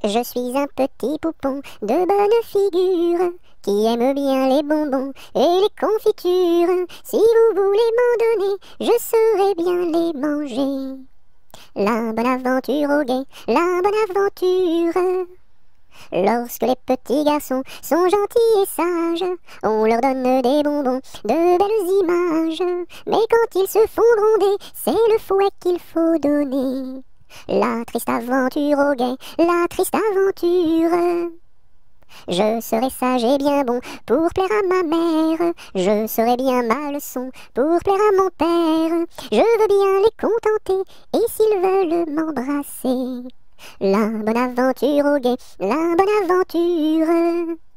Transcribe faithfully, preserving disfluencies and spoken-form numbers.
Je suis un petit poupon de bonne figure qui aime bien les bonbons et les confitures. Si vous voulez m'en donner, je saurai bien les manger. La bonne aventure au guet, la bonne aventure. Lorsque les petits garçons sont gentils et sages, on leur donne des bonbons, de belles images. Mais quand ils se font gronder, c'est le fouet qu'il faut donner. La triste aventure au guet, la triste aventure. Je serai sage et bien bon pour plaire à ma mère. Je serai bien ma leçon pour plaire à mon père. Je veux bien les contenter et s'ils veulent m'embrasser. La bonne aventure au guet, la bonne aventure.